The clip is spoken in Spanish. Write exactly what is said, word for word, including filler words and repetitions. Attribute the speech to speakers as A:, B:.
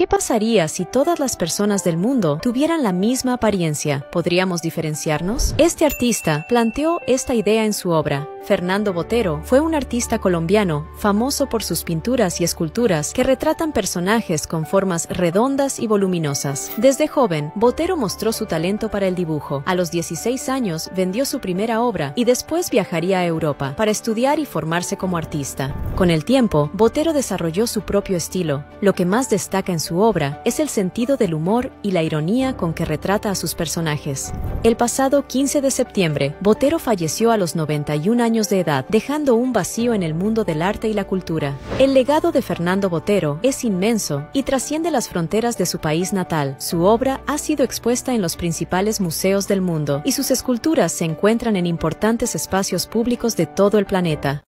A: ¿Qué pasaría si todas las personas del mundo tuvieran la misma apariencia? ¿Podríamos diferenciarnos? Este artista planteó esta idea en su obra. Fernando Botero fue un artista colombiano famoso por sus pinturas y esculturas que retratan personajes con formas redondas y voluminosas. Desde joven, Botero mostró su talento para el dibujo. A los dieciséis años vendió su primera obra y después viajaría a Europa para estudiar y formarse como artista. Con el tiempo, Botero desarrolló su propio estilo. Lo que más destaca en su obra es el sentido del humor y la ironía con que retrata a sus personajes. El pasado quince de septiembre, Botero falleció a los noventa y un años de edad, dejando un vacío en el mundo del arte y la cultura. El legado de Fernando Botero es inmenso y trasciende las fronteras de su país natal. Su obra ha sido expuesta en los principales museos del mundo y sus esculturas se encuentran en importantes espacios públicos de todo el planeta.